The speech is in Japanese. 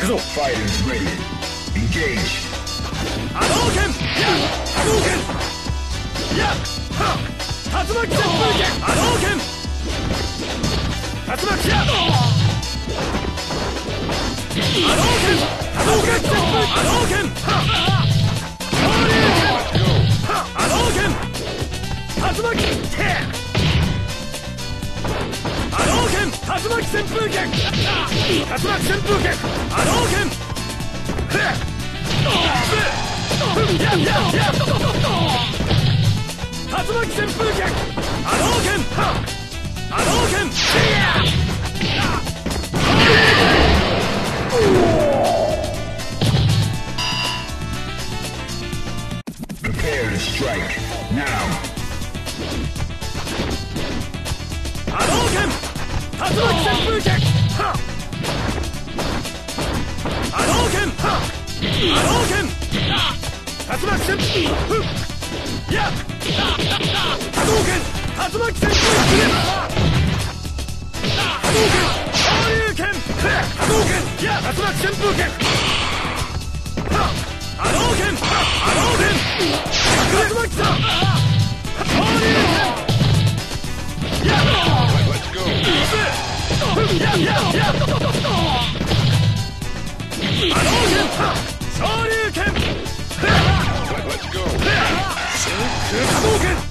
くぞ。 Fighters ready. Engage. 波動拳や波動拳やは竜巻旋風拳波動拳竜巻や波動拳波動拳旋風波動拳は波動拳竜巻て波動拳竜巻旋風拳竜巻旋風拳波動拳竜巻旋風脚波動拳波動拳 Prepare to strike now. 波動拳竜巻旋風脚波動拳波動拳竜巻旋風や波動拳竜巻旋風波動拳昇竜拳波動拳や竜巻旋風拳波動拳波動拳竜巻さ昇竜拳やや波動拳昇竜拳波動拳